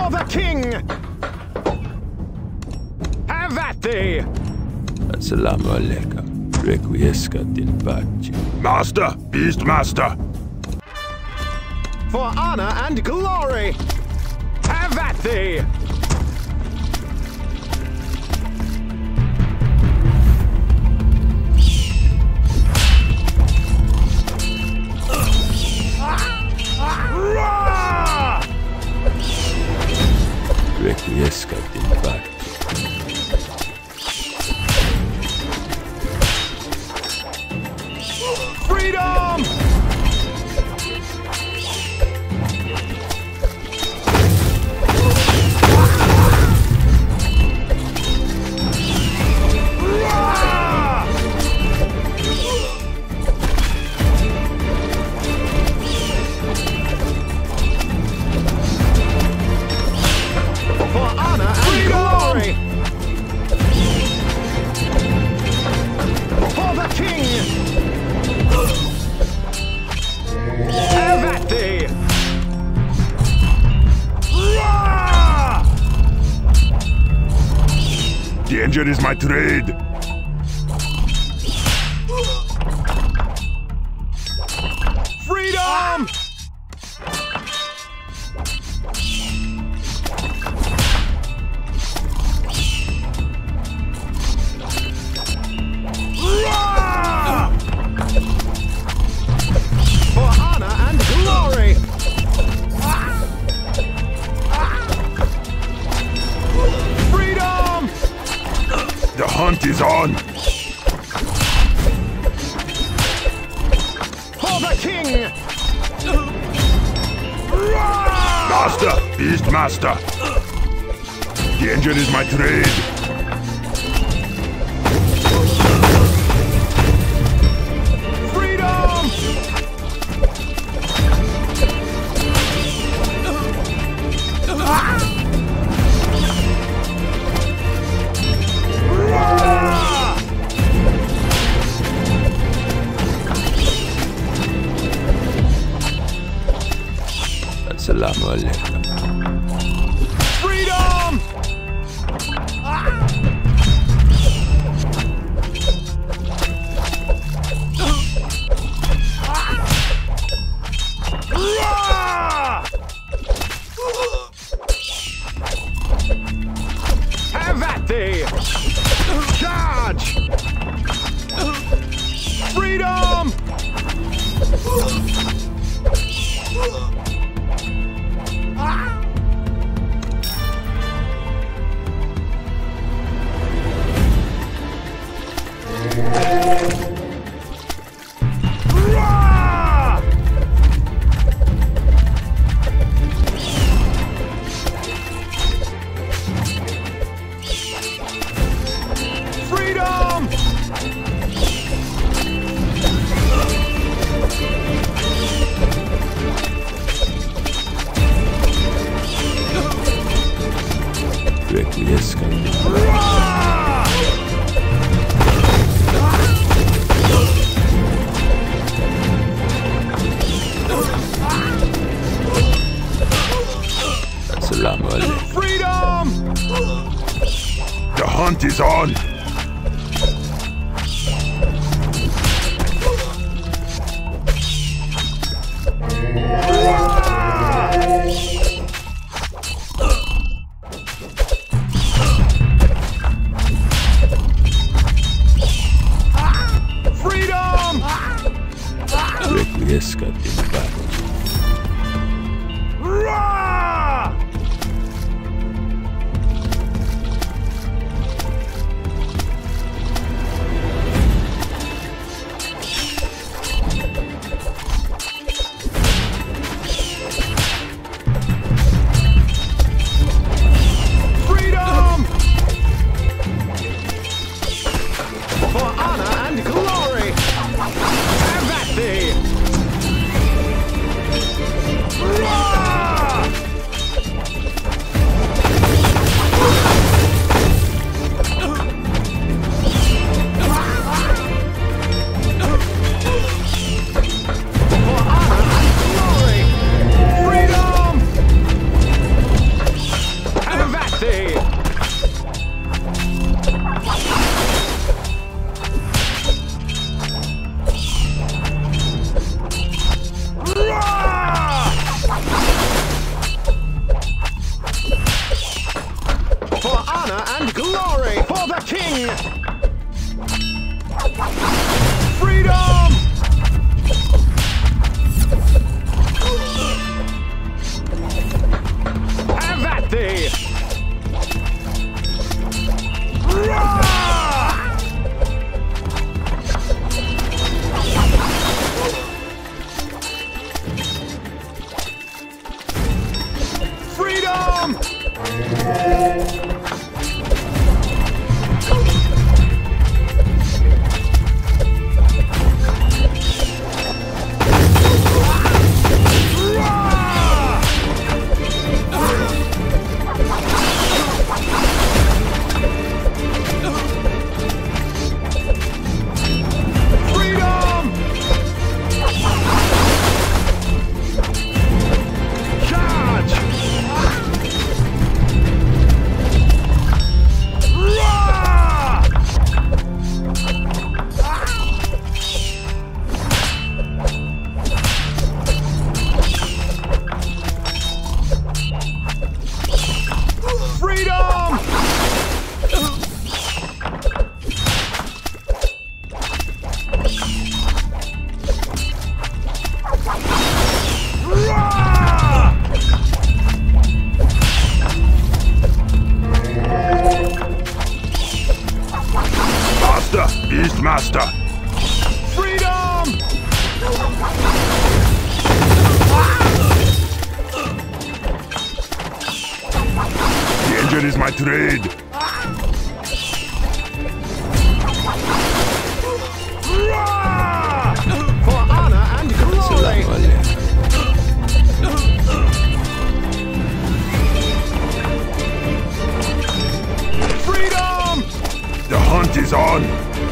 For the king! Have at thee! Assalamu alaikum. Requiescat in pace. Master! Beastmaster! For honor and glory! Have at thee! Requiescat in pace. Freedom! For honor and glory! For the king! Have at thee! Danger is my trade! Freedom! For honor and glory! Freedom! The hunt is on! For the king! Master! Beastmaster! Danger is my trade! Freedom! Assalamu alaikum. Freedom! Have at thee! Charge! Freedom! Freedom! Requiescat in pace. Assalamu alaikum. Freedom! The hunt is on! Freedom! Requiescat in pace. Freedom! For honor and glory! Have at thee! For honor and glory! Freedom! Freedom! Have at thee! Freedom! Beastmaster! Freedom! The engine is my trade! For honor and glory! Assalamu alaikum. Freedom! The hunt is on!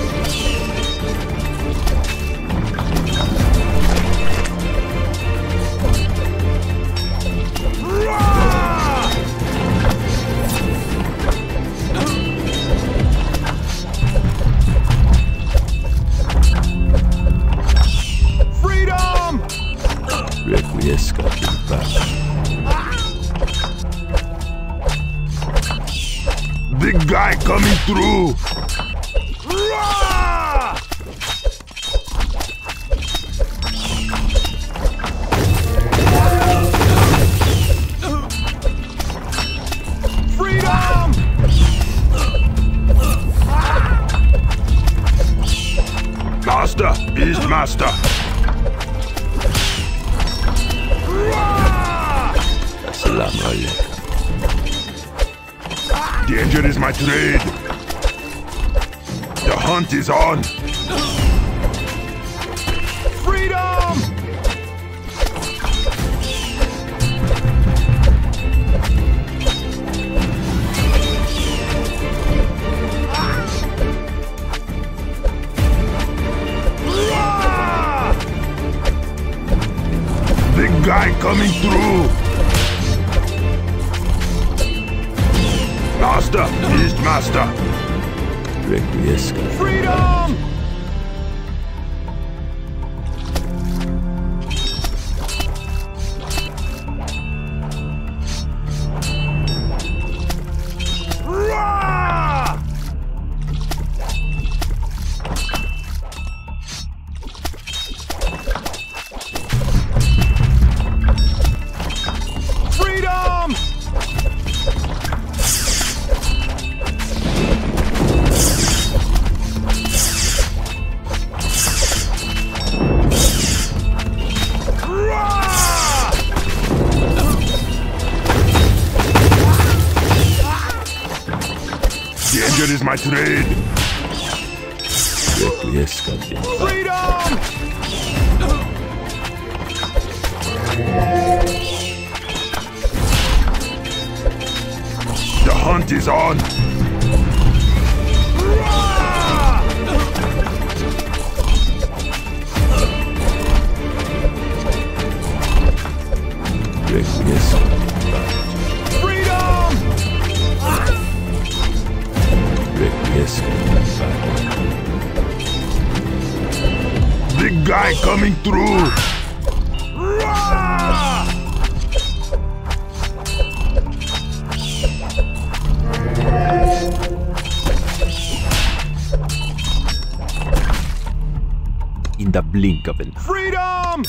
Requiescat in pace. Big guy coming through! Freedom! Master! Beastmaster! Assalamu alaikum. The engine is my trade! The hunt is on! Freedom! Big guy coming through! Master! Beastmaster! Requiescat. Freedom! Freedom! The engine is my trade! Requiescat in pace. Freedom! The hunt is on! Requiescat in pace. Freedom! Requiescat in pace. Big guy coming through! in the blink of an eye. Freedom!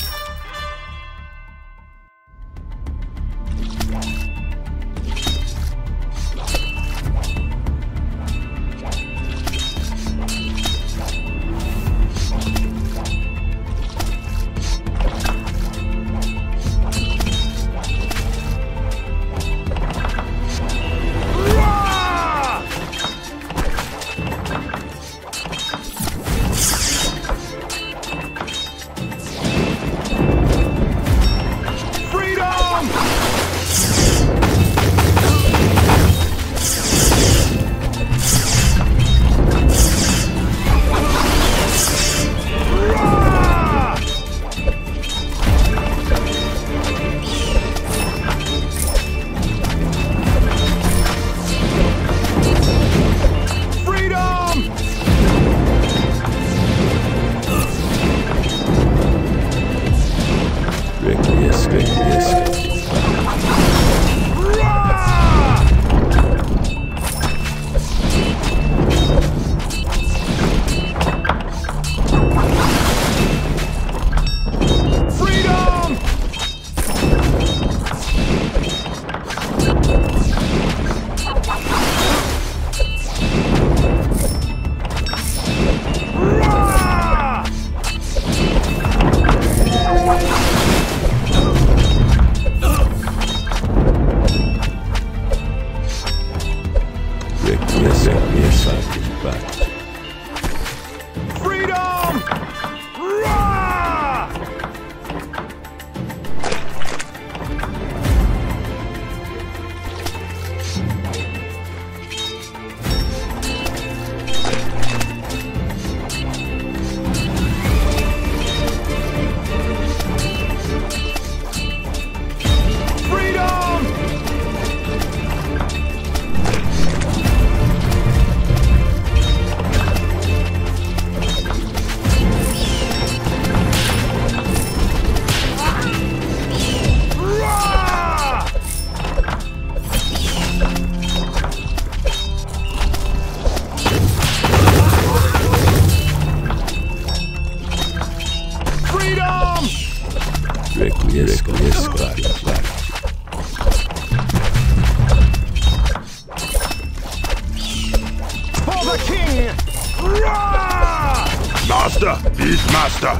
Master, Beastmaster!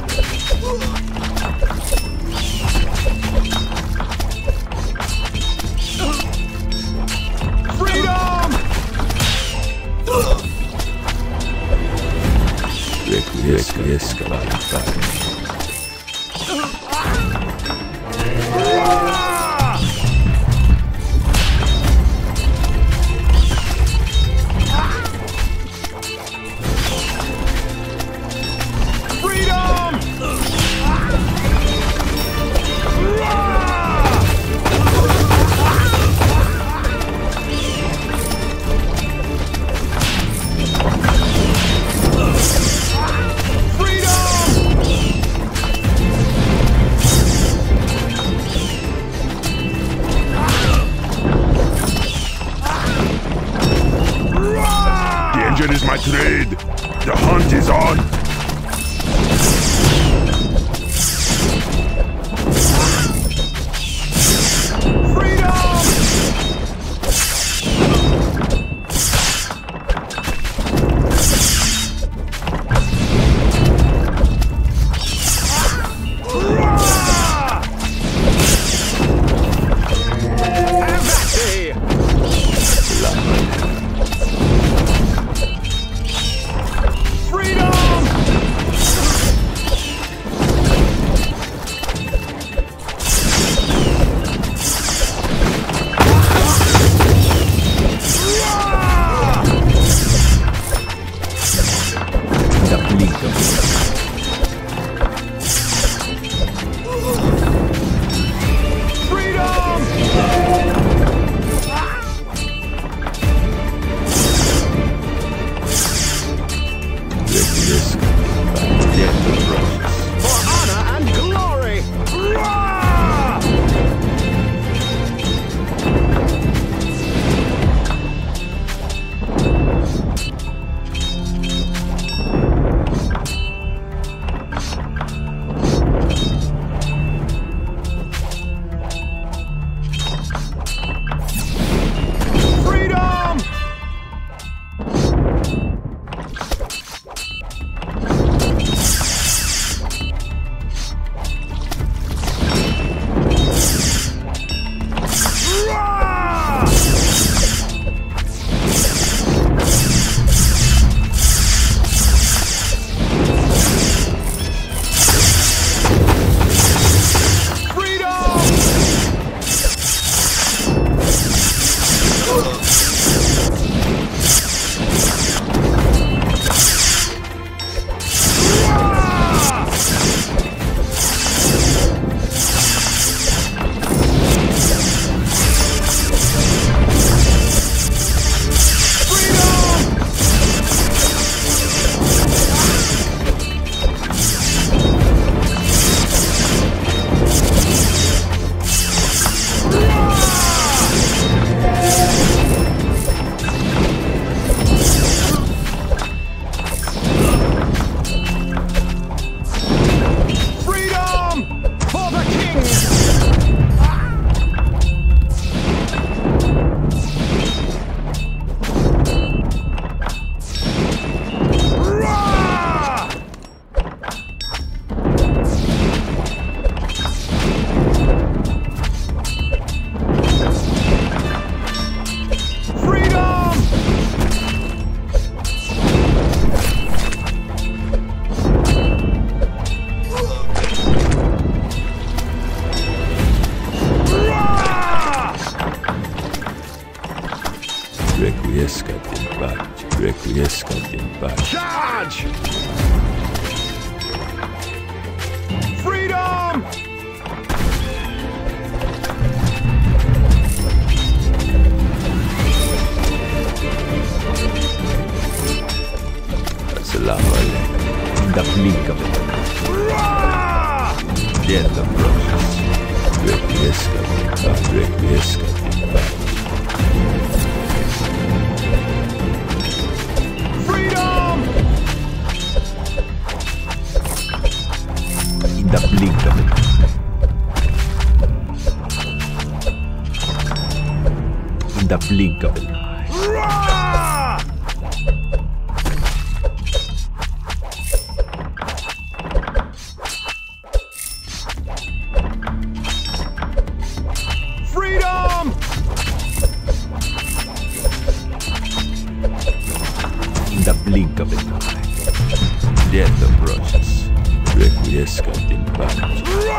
Freedom! Danger is my trade. The hunt is on. Charge! Freedom! Assalamu alaikum. In the blink of an eye. Death approaches. Requiescat. Freedom! In the blink of an eye. In the blink of an eye. Freedom! In the blink of an eye. Death approaches. Requiescat in pace.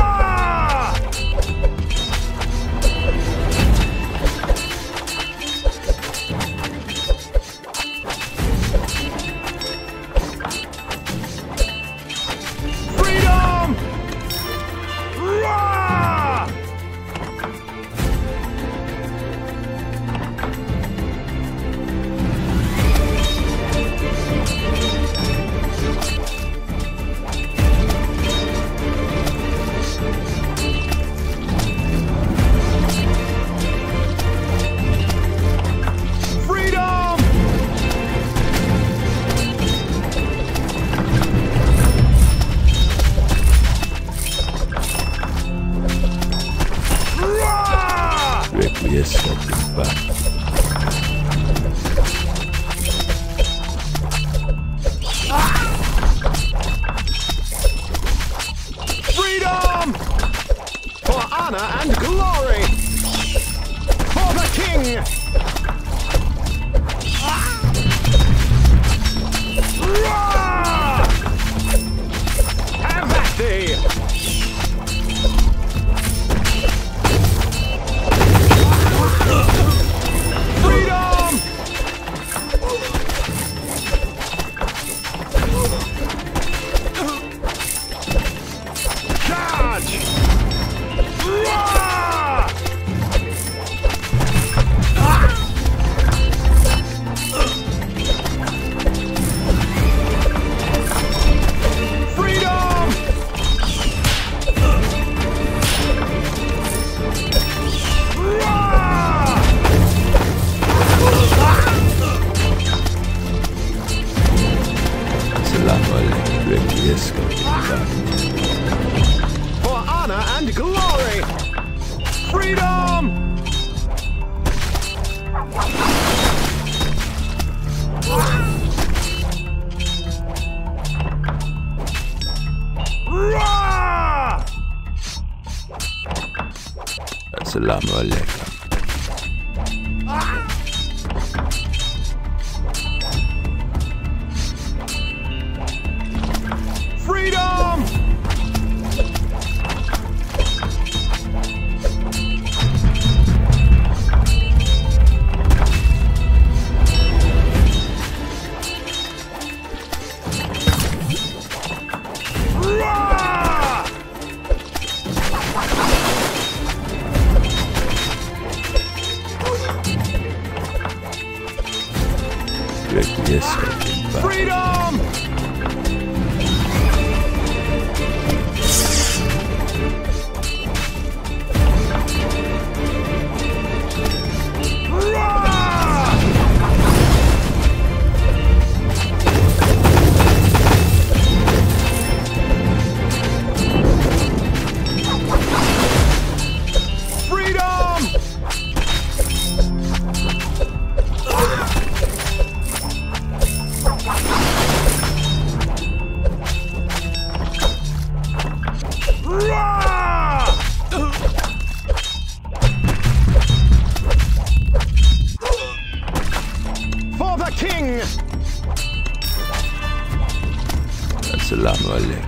Freedom! Freedom! Requiescat in pace. Freedom! For honor and glory! For the king! Have at thee! Freedom! Charge! Freedom! Assalamu alaikum. Requiescat in pace. For honor and glory! Freedom! Assalamu alaikum. Freedom! Requiescat in pace. Freedom! For the king! Assalamu alaikum.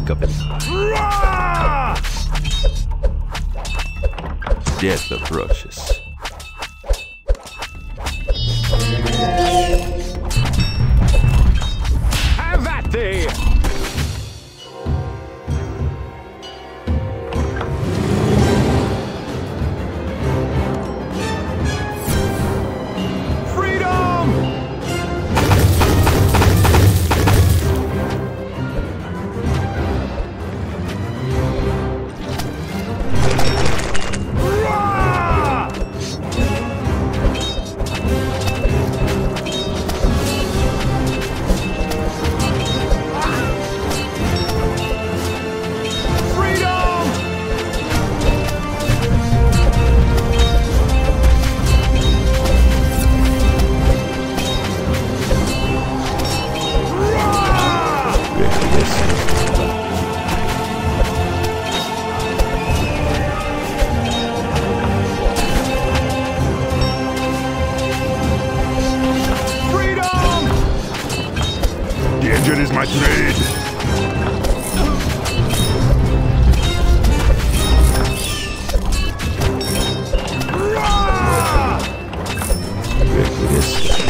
blink of an eye. Death approaches. Have at thee! The engine is my trade. Requiescat.